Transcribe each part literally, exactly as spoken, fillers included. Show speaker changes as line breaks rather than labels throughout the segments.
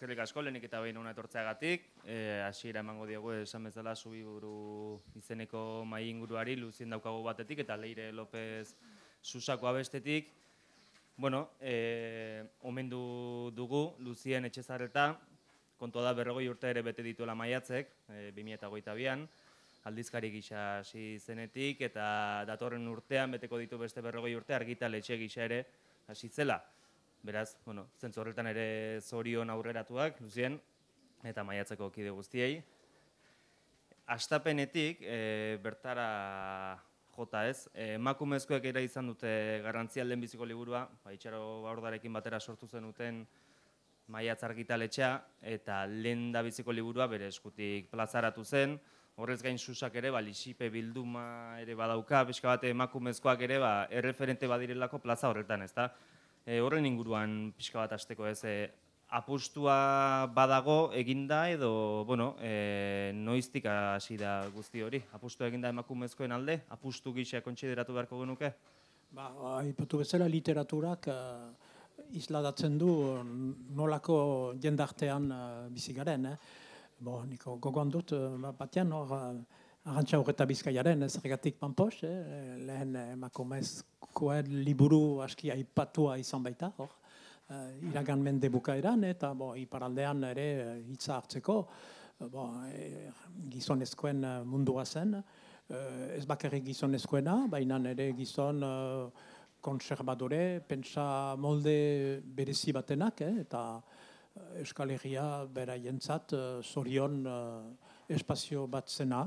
eskerrik asko, lehenik eta behin hona etortzeagatik. Hasiera emango diegu esan bezala Zubiburu izeneko mahai inguruari Luzien daukagu batetik eta Leire López Susako abestetik. Bueno, omendu dugu Luzien Etxezarreta, kontua da berrogei urte ere bete dituela maiatzek, bi mila hogeita bian, aldizkari gisa hasi zenetik eta datorren urtean beteko ditu beste berrogei urte argitaletxe gisa ere hasi zela. Beraz, bueno, zentzu horretan ere zorion aurreratuak, Luzien, eta maiatzeko kide guztiei. Astapenetik, bertara jota ez, emakumezkoek ere izan dute garrantzia lehenbiziko liburua, Itxaro Baordarekin batera sortu zenuten maiatz argitaletxea, eta lehen biziko liburua bere eskutik plazaratu zen. Horrez gain Susak ere, lixipe bilduma ere badauka, pixka bate emakumezkoak ere erreferente badirelako plaza horretan, ez da? Horren inguruan pixka bat hasteko ez, apustua badago eginda edo, bueno, noiztik hasi da guzti hori? Apustua eginda emakumezkoen alde? Apustu gisa kontsideratu beharko genuke?
Ba, aipatu bezala literaturak isladatzen du nolako jendartean bizi garen. Bo, niko gogoan dut, batean hor, Arantxa Urreta Bizkaiaren, zergatik Pampos, lehen emakumezkoen liburu aski aipatua izan baita, hor, iragan mende bukaeran, eta iparaldean ere hitza hartzeko, gizonezkoen mundua zen, ez bakarrik gizonezkoena, baina ere gizon konservadore, pentsa molde berezi batenak, eta Euskal Herria beraientzat zorion espazio bat zena.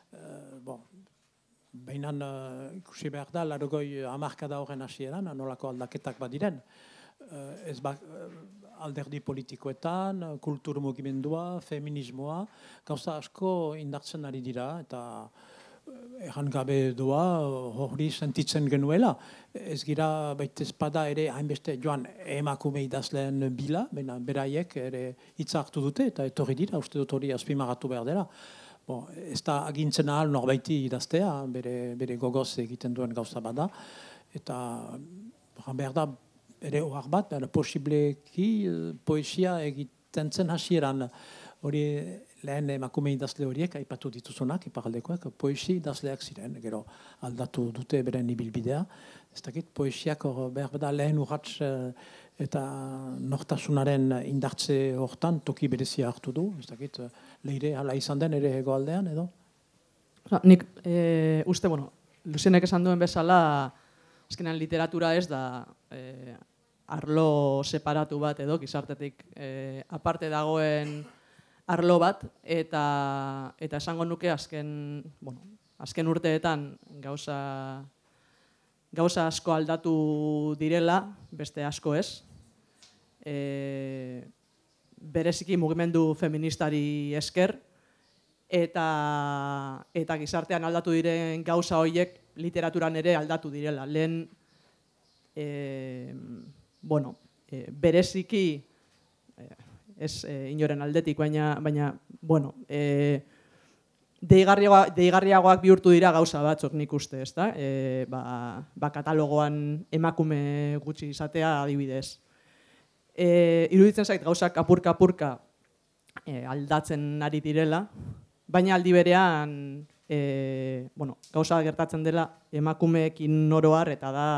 Baina ikusi behar da, larogoi hamarkada horren hasieran, nolako aldaketak badiren. Ez alderdi politikoetan, kultur mugimendua, feminismoa, gauza asko indartzen ari dira, eta erran gabe doa hori sentitzen genuela. Ez gira baita espada ere hainbeste joan emakume idazleen bila, baina beraiek ere hitza hartu dute, eta etorri dira, uste dut hori azpimarratu behar dela. Ez da agintzen ahal norbaiti idaztea, bere gogoz egiten duen gauza bada, eta behar da ere ohar bat, posibleki poesia egiten zen hasieran. Hori lehen emakume idazle horiek, aipatu dituzunak, iparaldekoak, poesi idazleak ziren, gero aldatu dute beren ibilbidea. Ez dakit, poesiak behar da lehen urratz eta nortasunaren indartze hortan toki berezia hartu du. Ez dakit, Leire hala izan den ere hegoaldean, edo?
Nik uste, bueno, Luzienek esan duen bezala, azkenean literatura ez da arlo separatu bat edo, gizartetik aparte dagoen arlo bat, eta esango nuke azken urteetan gauza asko aldatu direla, beste asko ez. Bereziki mugimendu feministari esker, eta gizartean aldatu diren gauza horiek literaturan ere aldatu direla. Lehen, bueno, bereziki, ez inoren aldetik, baina, bueno, deigarriagoak bihurtu dira gauza batzuk nik uste, ez da? Ba, katalogoan emakume gutxi izatea adibidez. Iruditzen zait gauzak apurka-apurka aldatzen ari direla, baina aldi berean, bueno, gauza gertatzen dela emakumeekin oroar eta da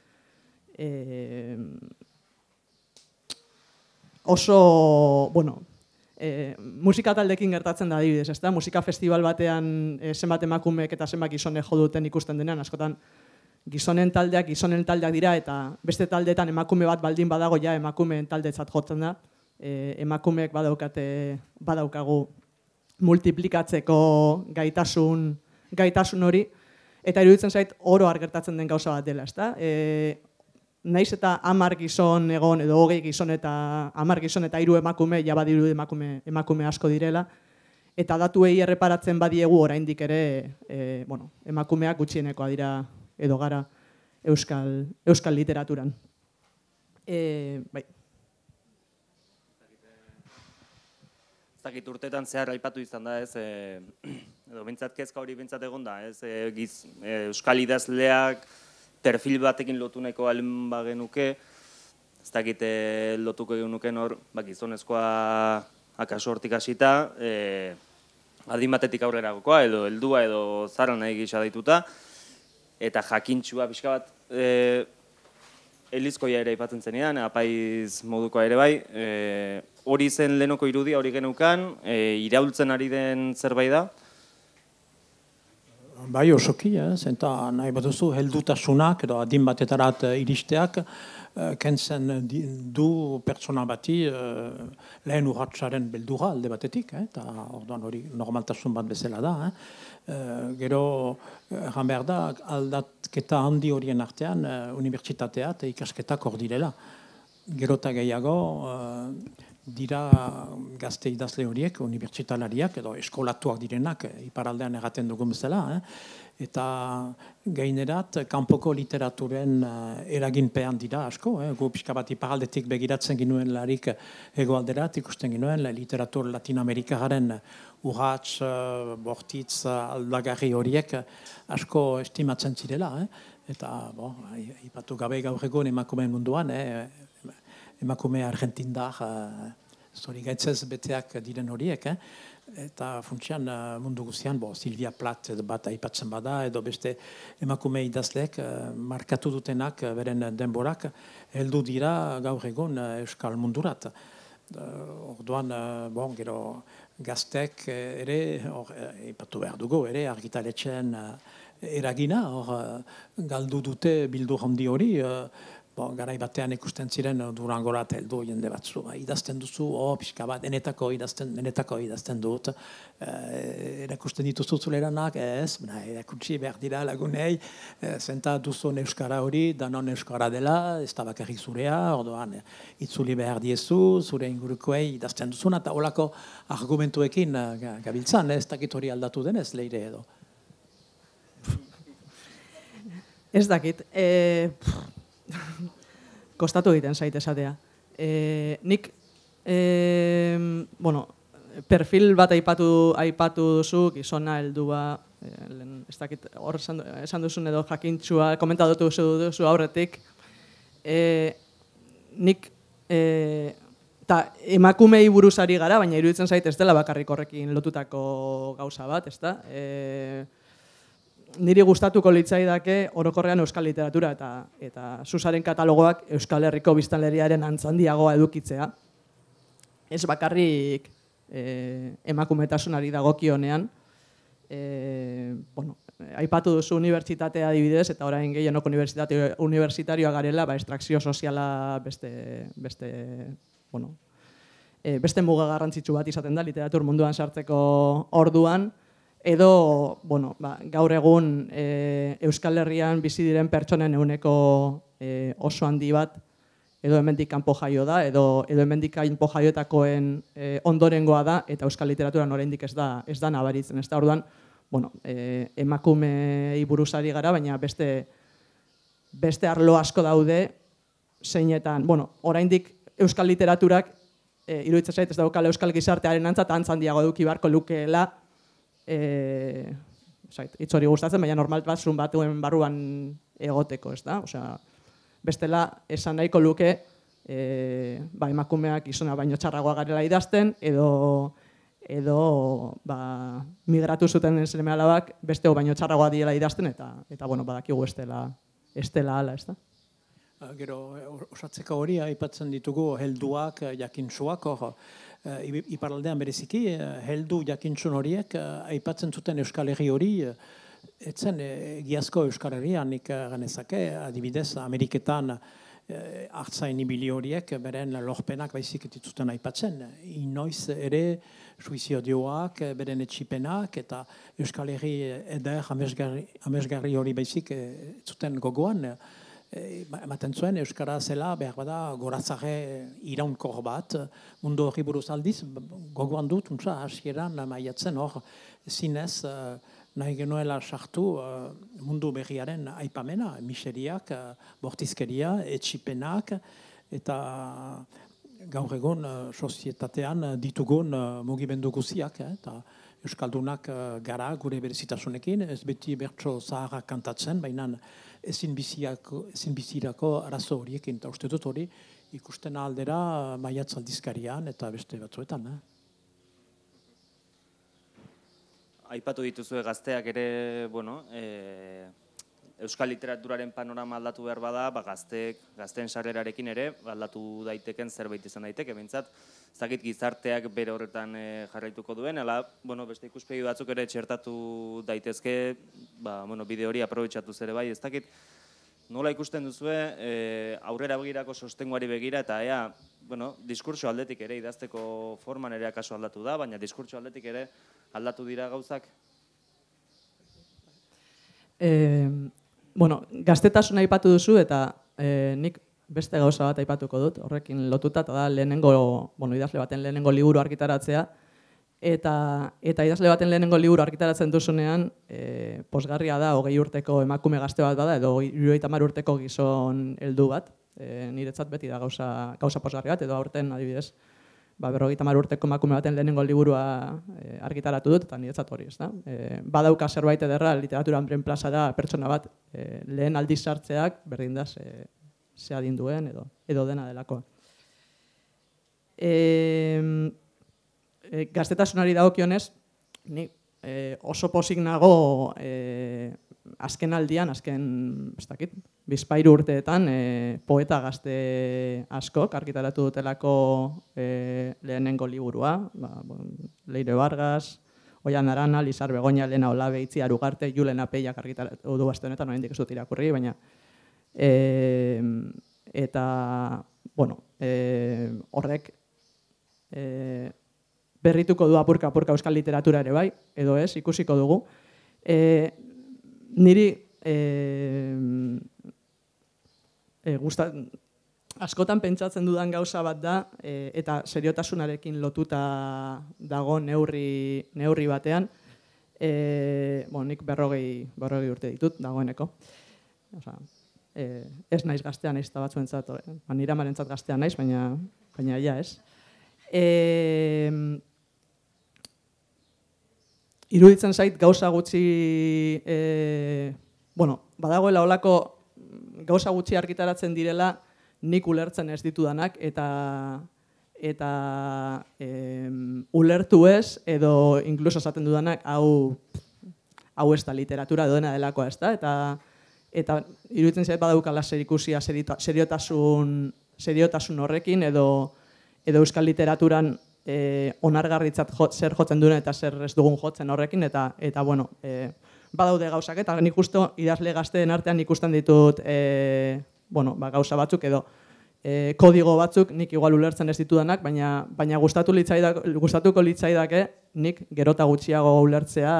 oso, bueno, musika taldekin gertatzen da adibidez, ez da? Musika festival batean zenbat emakumeek eta zenbat gizonek jo duten ikusten denean, askotan gizonen taldeak, gizonen taldeak dira, eta beste taldeetan emakume bat baldin badago, ja emakumeen taldetzat jotzen da, emakumeek badaukagu multiplikatzeko gaitasun hori, eta iruditzen zait oro gertatzen den gauza bat dela, ez da? Naiz eta hamar gizon egon, edo hogei gizon eta hamar gizon eta hiru emakume, ja badiru emakume asko direla, eta datuei erreparatzen badiegu oraindik ere emakumeak gutxienekoa dira edo gara euskal literaturan. Bai.
Ez dakit urteetan zehar aipatu izan da, ez, edo bintzat kezka hori bintzat egon da, ez, euskal idazleak perfil batekin lotu nahiko alen bagenuke, ez dakite lotuko egin nuken hor, ba, gizonezkoa akaso hortik hasita, e, adin batetik aurrera gokoa, edo heldua edo zara nahi gisa daituta, eta jakintxua pixka bat, e, elizkoia ere aipatzen zenean, apaiz modukoa ere bai, e, hori zen lehenoko irudia hori geneukan, e, iraultzen ari den zerbait da?
Bai, osoki, eh? Zenta nahi bat duzu, heldutasunak edo adin batetarat iristeak, eh, kentzen du pertsona bati eh, lehen urratsaren beldura alde batetik, eta eh? orduan hori normaltasun bat bezala da. Eh? Eh, gero, erran behar da, aldatketa handi horien artean, eh, unibertsitatea eta ikasketak hor direla. Gero eta gehiago, eh, dira gazte idazle horiek, unibertsitalariak edo eskolatuak direnak, iparaldean erraten dugun bezala, eh? Eta gainerat, kanpoko literaturen uh, eraginpean dira asko, eh? Gu pixka bat iparaldetik begiratzen ginuen larik hegoalderat, ikusten ginuen, literatur latinoamerikaren urratz, uh, bortitz, uh, aldagarri horiek asko estimatzen zirela, eh? Eta, bo, ipatu gabe gaur egun emakumeen munduan, eh? Emakume argentindar, zori gaitzez beteak diren horiek, eh? Eta funtsian mundu guztian, bo, Silvia Plath bat aipatzen bada, edo beste emakume idazleek markatu dutenak beren denborak, heldu dira gaur egun euskal mundurat. Orduan, bon, gero gaztek ere, hor, aipatu behar dugu, ere argitaletxeen eragina, hor, galdu dute bildu handi hori, Bon, garai batean ikusten ziren Durangorat heldu jende batzu. Idazten duzu, oh, pixka bat, enetako idazten, enetako idazten dut. Eh, erakusten dituzu zuleranak, ez, erakutsi behar dira lagunei, eh, zenta duzun euskara hori, danon euskara dela, ez da bakarrik zurea, orduan, itzuli behar diezu, zure ingurukoei idazten duzuna, eta holako argumentuekin gabiltzan, ez dakit hori aldatu denez, leire edo.
Ez dakit. Eh... Kostatu egiten zait esatea. E, nik, e, bueno, perfil bat aipatu, aipatu duzu, gizona, heldua, e, ez dakit, hor esan, esan duzun edo jakintxua, komentatu duzu, duzu aurretik. E, nik, e, ta emakumei buruzari gara, baina iruditzen zait ez dela bakarrik horrekin lotutako gauza bat, ez da? E, Niri gustatuko litzaidake orokorrean euskal literatura eta eta Susaren katalogoak Euskal Herriko biztanleriaren antzandiagoa edukitzea. Ez bakarrik e, emakumetasunari dagokionean, e, bueno, aipatu duzu unibertsitatea adibidez, eta orain gehienok unibertsitate unibertsitarioa garela, ba estrakzio soziala beste beste, bueno, e, beste muga garrantzitsu bat izaten da literatur munduan sartzeko orduan. Edo, bueno, ba, gaur egun e, Euskal Herrian bizi diren pertsonen ehuneko e, oso handi bat, edo hemendik kanpo jaio da, edo, edo hemendik kanpo jaiotakoen e, ondorengoa da, eta euskal literaturan oraindik ez da, ez da nabaritzen. Ez da orduan, bueno, e, emakumei buruzari gara, baina beste, beste arlo asko daude, zeinetan, bueno, oraindik euskal literaturak, e, iruditzen zait, ez daukala euskal gizartearen antza, eta antzan diago eduki beharko lukeela, E, hitz hori gustatzen, baina normal batzun batuen barruan egoteko, ez da? Osea, bestela, esan nahiko luke, e, ba, emakumeak gizona baino txarragoa garela idazten, edo, edo ba, migratu zuten seme alabak beste baino txarragoa diela idazten, eta, eta bueno, badakigu ez dela, ez dela ala, ez da?
Gero, osatzeko hori, aipatzen ditugu helduak, jakintsuak, hor, iparaldean bereziki, heldu jakintzun horiek, aipatzen zuten Euskal Herri hori, etzen egiazko Euskal Herrian, nik ganezake, adibidez, Ameriketan hartzain ibili horiek, beren lorpenak baizik dituzten aipatzen. Inoiz ere, suizidioak, beren etxipenak, eta Euskal Herri eder, amesgarri hori baizik zuten gogoan, ematen zuen, Euskara zela, behar bada, gorazare iraunkor bat, mundu hori buruz aldiz, gogoan dut, untsa, hasieran, maiatzen hor, zinez, nahi genuela sartu mundu berriaren aipamena, miseriak, bortizkeria, etxipenak, eta gaur egun sozietatean ditugun mugimendu guziak, eta Euskaldunak gara gure berezitasunekin, ez beti bertso zaharrak kantatzen, baina ezin bizirako arazo horiekin, eta uste dut hori ikusten aldera Maiatz aldizkarian eta beste batzuetan. Eh?
Aipatu dituzue gazteak ere, bueno, e, euskal literaturaren panorama aldatu behar bada, ba, gazteek, gazteen sarrerarekin ere aldatu daiteken zerbait izan daiteke, behintzat, ez dakit gizarteak bere horretan e, jarraituko duen, ala, bueno, beste ikuspegi batzuk ere txertatu daitezke, ba, bueno, bide hori aprobetxatu ere bai, ez dakit, nola ikusten duzue e, aurrera begirako sostenguari begira, eta ea, bueno, diskurtso aldetik ere, idazteko forman ere akaso aldatu da, baina diskurtso aldetik ere aldatu dira gauzak?
E, bueno, gaztetasuna aipatu duzu eta e, nik beste gauza bat aipatuko dut, horrekin lotuta, eta da lehenengo, bueno, idazle baten lehenengo liburu argitaratzea, eta, eta idazle baten lehenengo liburu argitaratzen duzunean, e, posgarria da, hogei urteko emakume gazte bat bada, edo hirurogeita hamar urteko gizon heldu bat, e, niretzat beti da gauza, gauza posgarri bat, edo aurten adibidez, ba, berrogeita hamar urteko emakume baten lehenengo liburua e, argitaratu dut, eta niretzat hori, ez da. E, badauka zerbait ederra, literaturan bren plaza da pertsona bat e, lehen aldiz sartzeak, berdin da, ze, ze adinduen edo, edo dena delakoa. E, e, gaztetasunari dagokionez, ni e, oso pozik nago e, azken aldian, azken, ez dakit, bizpahiru urteetan, e, poeta gazte askok argitaratu dutelako e, lehenengo liburua, ba, bon, Leire Vargas, Oian Arana, Lizar Begoña, Elena Olabe, Itziar Ugarte, Julen Apeiak argitaratu du aste honetan, oraindik ez dut irakurri, baina e, eta, bueno, e, horrek e, berrituko du apurka-apurka euskal literatura ere bai, edo ez, ikusiko dugu. E, niri e, e, gusta, askotan pentsatzen dudan gauza bat da, e, eta seriotasunarekin lotuta dago neurri, neurri batean, e, bon, nik berrogei, berrogei urte ditut dagoeneko. Osa, e, ez naiz gaztean naiz eta batzuentzat, e, nire amarentzat gaztean naiz, baina, baina ja ez. E, Iruditzen zait gauza gutxi, e, bueno, badagoela olako gauza gutxi argitaratzen direla nik ulertzen ez ditudanak eta eta e, ulertu ez edo inkluso esaten dudanak hau hau ez da literatura doena delakoa, ez da? Eta, eta iruditzen zait badaukala zerikusia seriotasun, seriotasun horrekin edo, edo euskal literaturan E, onargarritzat jo, zer jotzen duen eta zer ez dugun jotzen horrekin, eta, eta bueno, e, badaude gauzak, eta nik uste idazle gazteen artean ikusten ditut e, bueno, ba, gauza batzuk edo e, kodigo batzuk nik igual ulertzen ez ditudanak, baina, baina gustatu litzaidak, gustatuko litzaidake nik gerota gutxiago ulertzea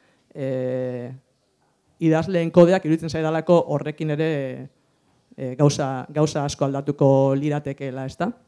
e, idazleen kodeak iruditzen zaidalako horrekin ere e, gauza, gauza asko aldatuko liratekeela, ez da?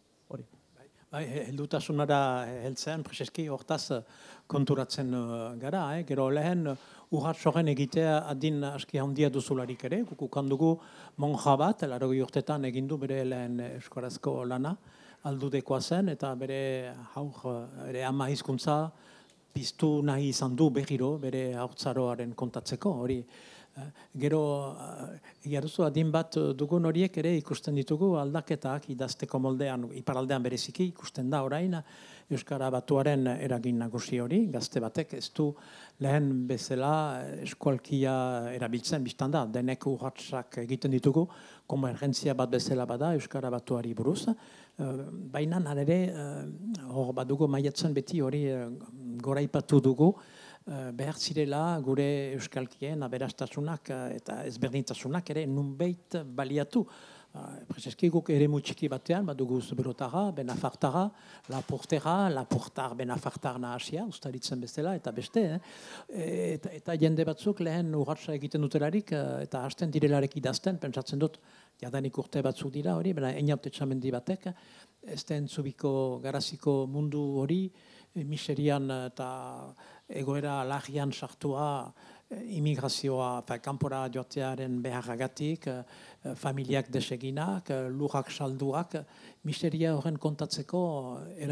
Bai, heldutasunara heltzean, preseski hortaz konturatzen gara, eh? Gero lehen urratsoren egitea adin aski handia duzularik ere, gukukan dugu monja bat, larogei urtetan egindu bere lehen euskarazko lana, aldudekoa zen, eta bere haur, ere ama hizkuntza piztu nahi izan du berriro, bere haurtzaroaren kontatzeko, hori. Gero, egia duzu, adin bat dugun horiek ere ikusten ditugu aldaketak idazteko moldean, iparaldean bereziki ikusten da orain, Euskara Batuaren eragin nagusi hori, gazte batek ez du lehen bezala eskualkia erabiltzen biztan da, denek urratsak egiten ditugu, konvergentzia bat bezala bada Euskara Batuari buruz, baina ere hor badugu maiatzen beti hori goraipatu dugu, behar zirela gure euskalkien aberastasunak eta ezberdintasunak ere nunbait baliatu. Prezeski guk ere mutxiki batean, badugu Zuberotara, Benafartara, Lapurtera, Lapurtar, Benafartar nahasia, ustaritzen bezala, eta beste. Eh? Eta, eta jende batzuk lehen urratsa egiten dutelarik, eta hasten direlarik idazten, pentsatzen dut, jadanik urte batzuk dira hori, baina eniaute txamendi batek, ez den zubiko garaziko mundu hori, miserian eta egoera lagian sartua, imigrazioa, kanpora joatearen beharragatik, familiak deseginak, lurrak salduak, miseria horren kontatzeko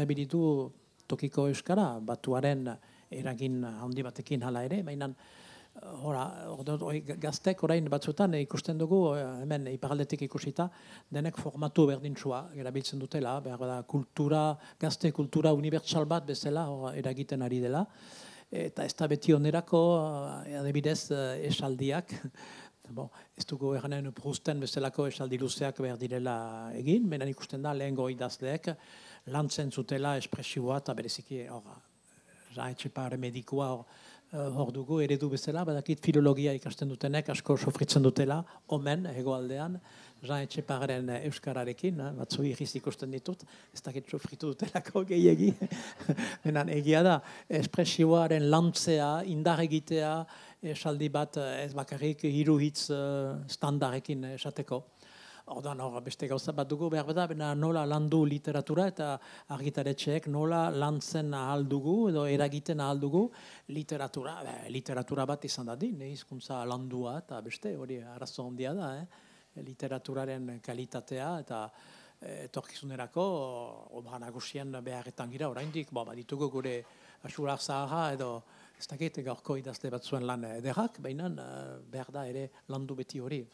erabilitu tokiko euskara, Batuaren eragin handi batekin hala ere, baina Hora, gaztek orain batzutan ikusten dugu, hemen iparaldetik ikusita, denek formatu berdintsua erabiltzen dutela, behar da kultura, gazte kultura unibertsal bat bezala eragiten ari dela. Eta ez da beti onerako, adibidez, esaldiak, bon, ez dugu eranen Prousten bezalako esaldi luzeak behar direla egin, menan ikusten da lehengo idazleek lantzen zutela espresiboa eta bereziki hor, Etxepare medikua hor, hor dugu, eredu bezala, badakit filologia ikasten dutenek, asko sofritzen dutela, omen, hegoaldean, Jean Etxepareren euskararekin, batzu irriz ikusten ditut, ez dakit sofritu dutelako gehiegi. Benan, egia da, espresioaren lantzea, indar egitea, esaldi bat ez bakarrik hiru hitz standardekin esateko. Ordan hor beste gauza bat dugu behar bada, bena nola landu literatura eta argitaretxeek nola lantzen ahal dugu edo eragiten ahal dugu literatura. Be, literatura bat izan dadin, hizkuntza landua eta beste hori arazo handia da. Eh? Literaturaren kalitatea eta etorkizunerako obra nagusien beharretan gira oraindik, bo, baditugu gure asurar zaharra edo ez dakit gaurko idazle batzuen lan ederrak, baina behar da ere landu beti hori.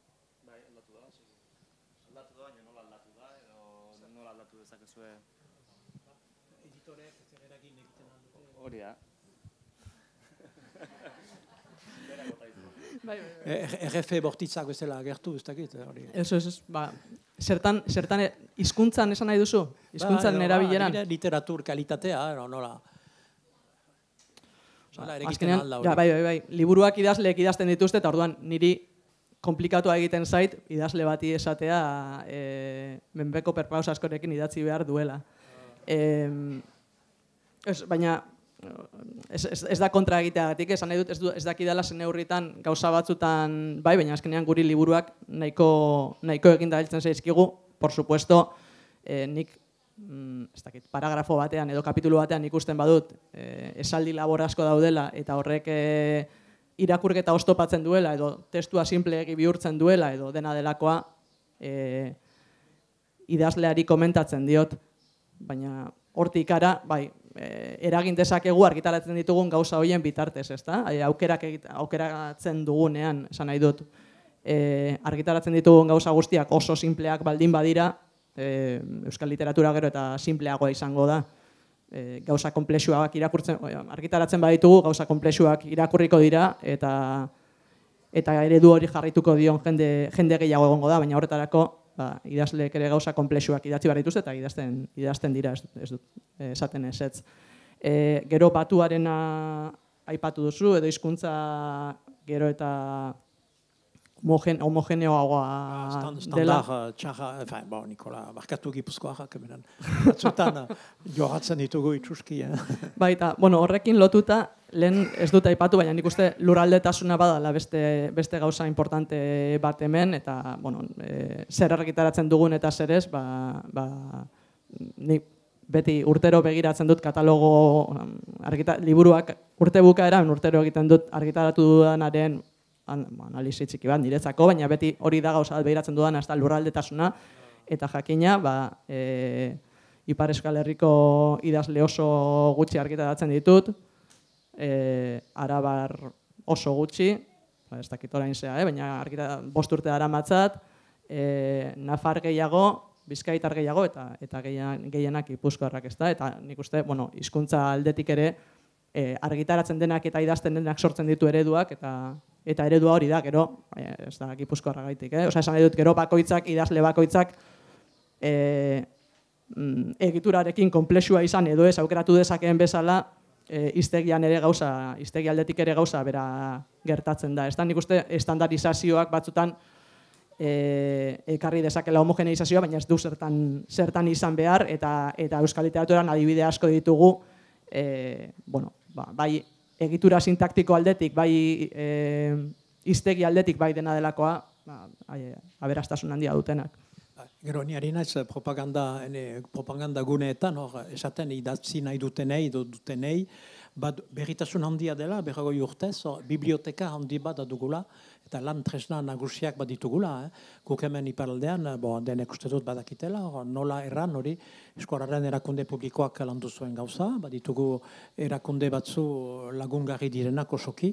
Hori da.
R F bortitzak bezala agertu, ez dakit.
Eso, ez, ba, zertan, zertan hizkuntzan esan nahi duzu? Hizkuntzan erabileran?
Literatur kalitatea, nola.
Azkenean, ja, bai, bai, bai, liburuak idazleek idazten dituzte, eta orduan niri komplikatua egiten zait, idazle bati esatea, e, menbeko perpaus askorekin idatzi behar duela. E, ez, baina, ez, ez, ez da kontra egiteagatik, esan nahi dut, ez, du, ez dakidala zen neurritan gauza batzutan, bai, baina azkenean guri liburuak nahiko, nahiko egin da hiltzen zaizkigu, por supuesto, e, nik, mm, ez dakit, paragrafo batean edo kapitulu batean ikusten badut, e, esaldi labor asko daudela, eta horrek e, irakurketa oztopatzen duela, edo testua simpleegi bihurtzen duela, edo dena delakoa, e, idazleari komentatzen diot, baina hortik ara, bai, e, eragin dezakegu argitaratzen ditugun gauza horien bitartez, ezta? Aukerak aukeratzen dugunean, esan nahi dut, e, argitaratzen ditugun gauza guztiak oso simpleak baldin badira, e, euskal literatura gero eta simpleagoa izango da. E, gauza komplexuak irakurtzen, argitaratzen baditugu, gauza komplexuak irakurriko dira, eta eta eredu hori jarrituko dion jende, jende gehiago egongo da, baina horretarako ba, idazleek ere gauza komplexuak idatzi behar dituzte, eta idazten, idazten dira, ez, ez dut esaten ezetz. E, gero batuarena aipatu duzu, edo hizkuntza gero eta homogen, homogeneoagoa dela.
Standard, txarra, enfin, bo, Nikola, barkatu gipuzkoarrak, hemen, batzutan joratzen ditugu itxuski. Eh?
Baita, bueno, horrekin lotuta, lehen ez dut aipatu, baina nik uste lurraldetasuna badala beste, beste gauza importante bat hemen, eta, bueno, e, zer argitaratzen dugun eta zer ez, ba, ba, nik beti urtero begiratzen dut katalogo, argita, liburuak urte bukaeran urtero egiten dut argitaratu dudanaren analizi txiki bat niretzako, baina beti hori da gauza behiratzen dudan hasta lurraldetasuna, eta jakina, ba, e, Ipar Euskal Herriko idazle oso gutxi argitaratzen ditut, e, Arabar oso gutxi, ba, ez dakit orain zea, eh? Baina argita, bost urte dara matzat, e, Nafar gehiago, Bizkaitar gehiago, eta, eta gehienak Gipuzkoarrak ez da, eta nik uste, bueno, hizkuntza aldetik ere, e, argitaratzen denak eta idazten denak sortzen ditu ereduak, eta eta eredua hori da, gero, ez da, Gipuzkoarra gaitik, eh? Osa, esan nahi dut, gero bakoitzak, idazle bakoitzak, e, egiturarekin konplexua izan edo ez aukeratu dezakeen bezala, e, iztegian ere gauza, iztegi aldetik ere gauza bera gertatzen da. Ez da, nik uste, estandarizazioak batzutan e, ekarri dezakela homogeneizazioa, baina ez du zertan, zertan izan behar, eta, eta euskal literaturan adibide asko ditugu, e, bueno, ba, bai, egitura sintaktiko aldetik, bai e, iztegi aldetik, bai dena delakoa, ba, aberastasun handia dutenak.
Gero, ni ari naiz propaganda, ene, propaganda guneetan, hor, esaten idatzi nahi dutenei, dutenei, bat berritasun handia dela, berrogoi urtez, hor, biblioteka handi bat dugula, eta lan tresna nagusiak bat ditugula. Eh? Guk hemen iparaldean, bo, denek uste dut badakitela, hor, nola erran hori, eskuararen erakunde publikoak landu zuen gauza, bat ditugu erakunde batzu lagungarri direnak osoki,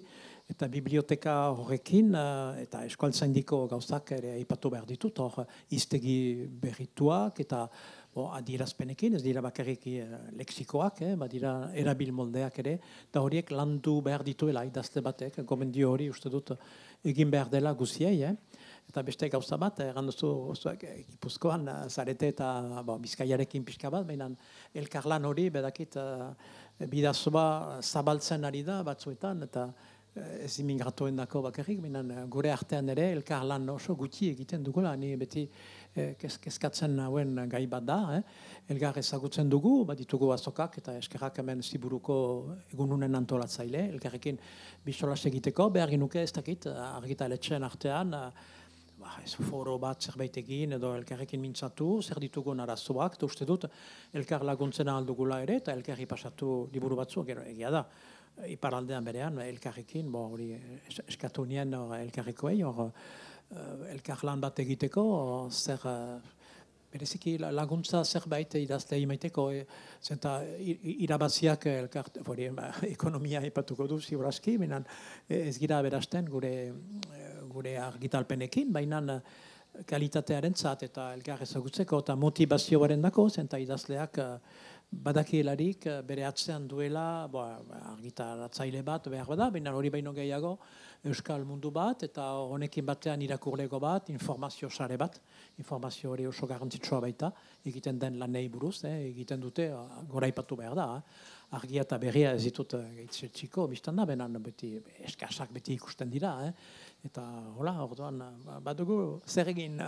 Eta biblioteka horrekin, eta eskualtzaindiko gauzak ere aipatu behar ditut, hor hiztegi berrituak eta adierazpenekin, ez dira bakarrik leksikoak, badira erabil moldeak ere, eta horiek landu behar dituela idazte batek, gomendio hori uste dut egin behar dela guziei, eta beste gauza bat, erran duzu Gipuzkoan, zarete eta Bizkaiarekin pixka bat, baina elkarlan hori, bedakit, bidazoa zabaltzen ari da batzuetan, eta ez imigratoen dako bakarrik, baina gure artean ere elkarlan oso gutxi egiten dugula, ni beti kezkatzen nauen gai bat da, elgar ezagutzen dugu, bat ditugu azokak eta eskerrak hemen Ziburuko egununen antolatzaile, elkarrekin bisolas egiteko, behar ginuke ez dakit, argitaletxeen artean, ez foro bat zerbait egin edo elkarrekin mintzatu, zer ditugun arazoak, eta uste dut elkar laguntzen aldugula ere, eta elkarri pasatu liburu batzuak egia da. Iparaldean berean, elkarrekin, hori eskatu nien elkarrekoei, elkarlan bat egiteko, zer, bereziki laguntza zerbait idazte imaiteko, zenta irabaziak ekonomia ipatuko du ziurazki, baina ez gira berasten gure argitalpenekin, baina kalitatearen zat eta elkar ezagutzeko eta motivazioaren dako, zenta idazleak badakielarik bere atzean duela argitaratzaile bat behar bada, baina hori baino gehiago euskal mundu bat eta honekin batean irakurlego bat, informazio sare bat, informazio hori oso garrantzitsua baita, egiten den lanei buruz, egiten dute, goraipatu behar da, argia eta berria ez ditut gaitzetxiko, biztan da, benan beti eskasak beti ikusten dira, eta hola, orduan, badugu zer egin.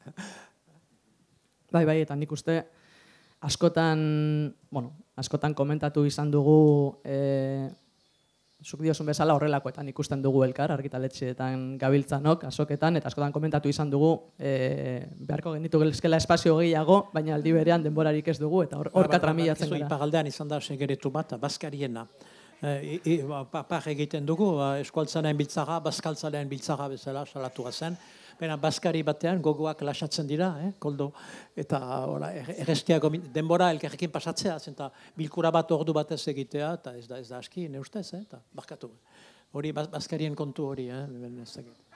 Bai, bai, eta nik uste, askotan, bueno, askotan komentatu izan dugu, e, zuk diozun bezala horrelakoetan ikusten dugu elkar, argitaletxeetan gabiltzanok, azoketan, eta askotan komentatu izan dugu, e, beharko genitu gelezkela espazio gehiago, baina aldi berean denborarik ez dugu, eta hor katramilatzen gara.
Ipagaldean izan da segeretu bat, Baskariena. Par egiten dugu, eskualtzaren biltzara, baskaltzaren biltzara bezala salatu zen, baina Baskari batean gogoak lasatzen dira, koldo, eta errestiago denbora elkarrekin pasatzea, zenta bilkura bat ordu batez egitea, eta ez da ez da aski, ne ustez, eta barkatu. Hori Baskarien kontu hori, ez egit.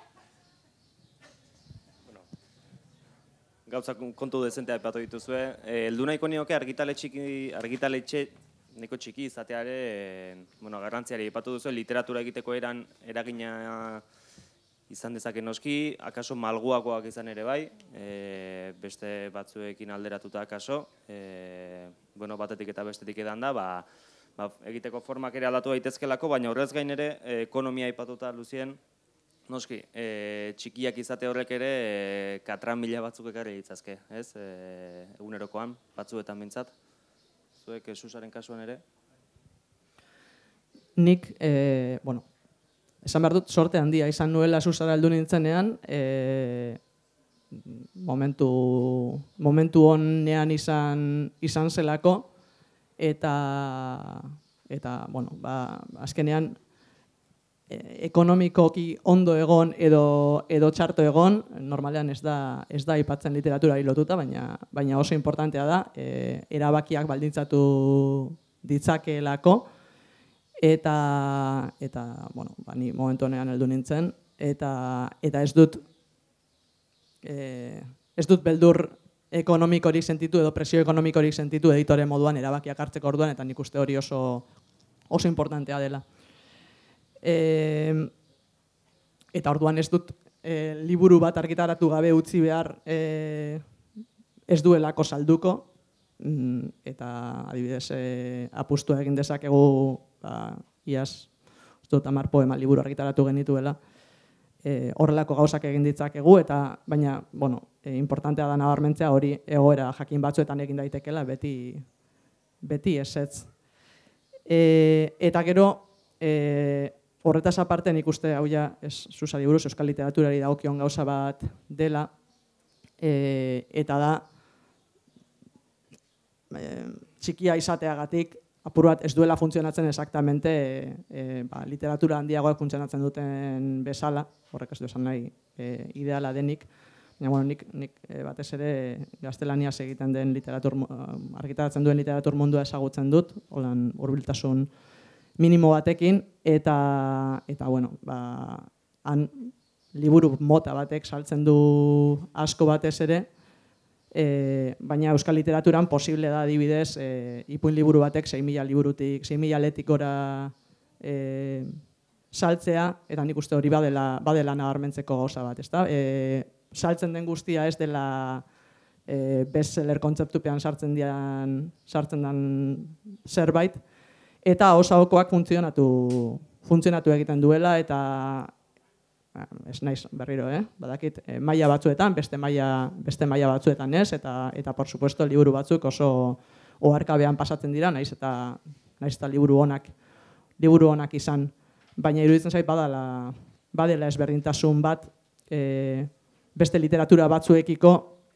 Gauza kontu dezentea epatu dituzue, heldu nahiko nioke argitaletxe nahiko txiki izateare, garrantziari epatu duzu, literatura egiteko eran eragina izan dezake noski, akaso malguakoak izan ere bai, beste batzuekin alderatuta akaso, batetik eta bestetik edan da, egiteko formak ere aldatu daitezkelako, baina horrez gain ere, ekonomia aipatuta luzien, noski, txikiak izate horrek ere, katran mila batzuk ekarri ditzazke, ez, egunerokoan, batzuetan bintzat, zuek Susaren kasuan ere?
Nik, bueno, esan behar dut, sorte handia izan nuela Susara heldu nintzenean, momentu honean izan zelako, eta, bueno, azkenean, ekonomikoki ondo egon edo txarto egon, normalean ez da aipatzen literaturari lotuta, baina oso importantea da, erabakiak baldintzatu ditzakeelako, eta, bueno, ni momentu honean heldu nintzen, eta ez dut, ez dut beldur ekonomikorik sentitu edo presio ekonomikorik sentitu editore moduan erabakiak hartzeko orduan, eta nik uste hori oso importantea dela. Eta orduan ez dut liburu bat argitaratu gabe utzi behar ez duelako salduko, eta adibidez apustua egin dezakegu iaz, ez dut hamar poema liburu argitaratu genituela, horrelako gauzak egin ditzakegu, eta baina, bueno, importantea da nabarmentzea hori egoera jakin batzuetan egin daitekela, beti ezetz. Eta gero, horretaz aparte nik uste hau ja Susari buruz euskal literaturari dagokion gauza bat dela, eta da txikia izateagatik apur bat ez duela funtzionatzen exactamente literatura handiagoak funtzionatzen duten bezala, horrek ez du esan nahi ideala denik, baina nik batez ere gaztelaniaz egiten den literatur, argitaratzen duen literatur mundua ezagutzen dut, holan hurbiltasun minimo batekin, eta, eta bueno, ba, han liburu mota batek saltzen du asko batez ere, e, baina euskal literaturan posible da adibidez, e, ipuin liburu batek sei mila liburutik, sei mila letik gora e, saltzea, eta nik uste hori badela, badela nabarmentzeko gauza bat, ezta? E, saltzen den guztia ez dela e, bestseller kontzeptupean sartzen dian, sartzen den zerbait, eta osaokoak funtzionatu, funtzionatu egiten duela, eta ez naiz berriro, eh? Badakit, eh, maila batzuetan, beste maila, beste maila batzuetan ez, eta, eta por supuesto, liburu batzuk oso oharkabean pasatzen dira, naiz eta, naiz eta liburu onak, liburu onak izan. Baina iruditzen zait badala, badela ezberdintasun bat, eh, beste literatura batzuekiko,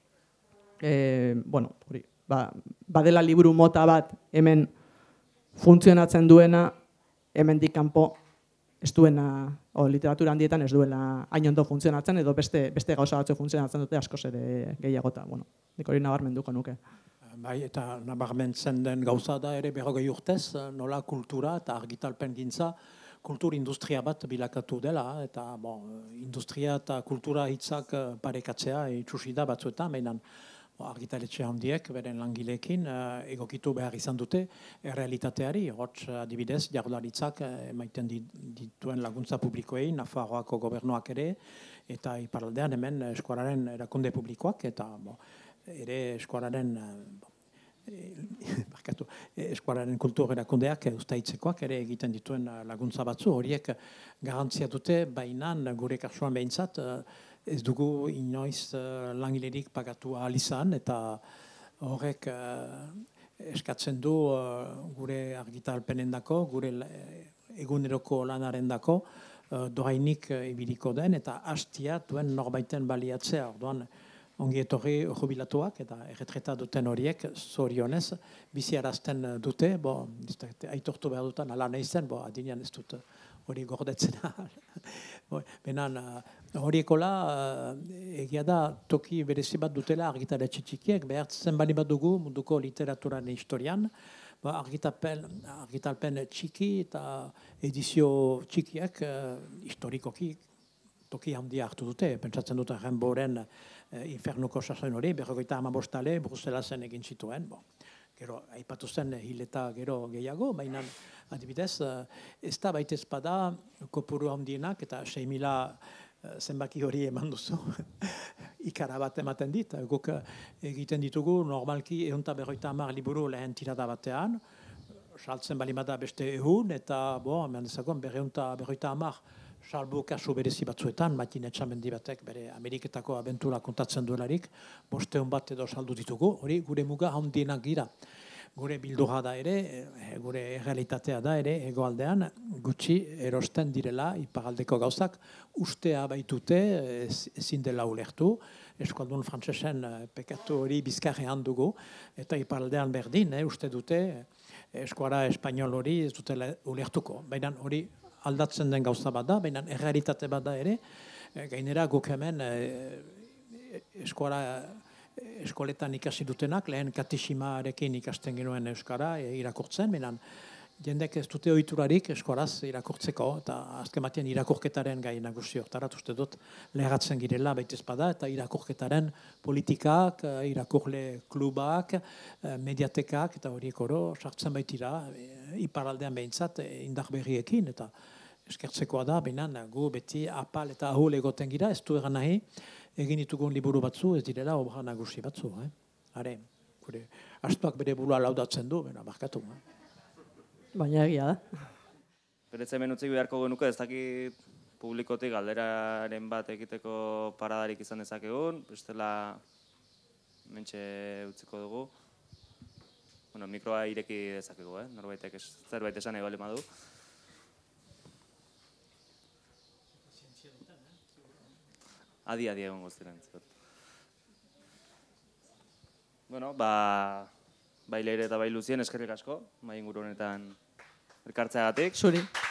eh, bueno, hori, ba, badela liburu mota bat hemen funtzionatzen duena, hemendik kanpo ez duena, o literatura handietan ez duela hain ondo funtzionatzen, edo beste, beste gauza batzu funtzionatzen dute askoz ere gehiagota. Bueno, nik hori nabarmenduko nuke.
Bai, eta nabarmentzen den gauza da ere berrogei urtez, nola kultura eta argitalpen gintza kultur industria bat bilakatu dela, eta bon, industria eta kultura hitzak parekatzea itsusi da batzuetan, behinan argitaletxe handiek, beren langileekin, egokitu behar izan dute errealitateari. Hots, adibidez, jaurlaritzak emaiten dituen laguntza publikoei, Nafarroako gobernuak ere, eta iparraldean hemen eskualaren erakunde publikoak, eta bo, ere eskualaren barkatu, eskualaren kultur erakundeak ustaitzekoak ere egiten dituen laguntza batzu, horiek garantzia dute, bainan gure kasuan behintzat, ez dugu inoiz uh, langilerik pagatu ahal izan, eta horrek uh, eskatzen du uh, gure argitalpenendako, gure eguneroko lanarendako uh, dohainik uh, ibiliko den, eta hastia duen norbaiten baliatzea. Orduan, ongi etorri jubilatuak eta erretreta duten horiek zorionez biziarazten dute, bo, aitortu behar dutan ala nahizen, bo, adinean ez dut hori gordetzen ahal. Benan, horiekola egia da toki berezi bat dutela argitaletxe txikiek, behartzen bali bat dugu munduko literaturan historian, argitalpen, argitalpen txiki eta edizio txikiak historikoki toki handia hartu dute. Pentsatzen dute Rimbauden Infernuko sasoin hori, berrogeita hamabostale Bruselasen egin zituen. Gero, aipatu zen hileta gero gehiago, baina adibidez, ez da baitez bada kopuru handienak eta sei mila zenbaki hori eman duzu. Ikara bat ematen dit, guk egiten ditugu normalki ehunta berrogeita hamar liburu lehen tirada batean, saltzen balimada beste ehun, eta bo, hemen dezagon, berreunta berrogeita hamar salbu kasu berezi batzuetan, Matin Etxamendi batek bere Ameriketako abentura kontatzen duelarik, bosteun bat edo saldu ditugu, hori gure muga handienak gira. Gure bildura da ere, gure realitatea da ere, egoaldean gutxi erosten direla iparaldeko gauzak, ustea baitute ezin dela ulertu, eskualdun frantsesen pekatu hori bizkarrean dugu, eta iparaldean berdin, eh, uste dute eskuara espainol hori ez dutela ulertuko. Baina hori aldatzen den gauza bat da, baina errealitate bat da ere, gainera guk hemen eskuara eskoletan ikasi dutenak, lehen katishimarekin ikasten genuen euskara irakurtzen, baina jendek ez dute ohiturarik eskuaraz irakurtzeko, eta azken batean irakurketaren gai nagusi hortarat uste dut leheratzen girela baitez bada, eta irakurketaren politikak, irakurle klubak, mediatekak, eta horiek oro sartzen baitira, iparaldean behintzat indar berriekin, eta eskertzekoa da, baina gu beti apal eta ahul egoten gira, ez du egan nahi, egin ditugun liburu batzu, ez direla obra nagusi batzu. Eh? Hare, gure astuak bere burua laudatzen du, baina markatu. Eh?
Baina egia da.
Beretze hemen utzik beharko genuke, ez dakit publikotik galderaren bat egiteko paradarik izan dezakegun, bestela mentxe utziko dugu. Bueno, mikroa ireki dezakegu, eh? Norbaitek zerbait esan egin badu. Adi, adi egon guztiren. Bueno, ba, bai Leire eta bai Luzien eskerrik asko, bai inguru honetan elkartzeagatik.
Zuri.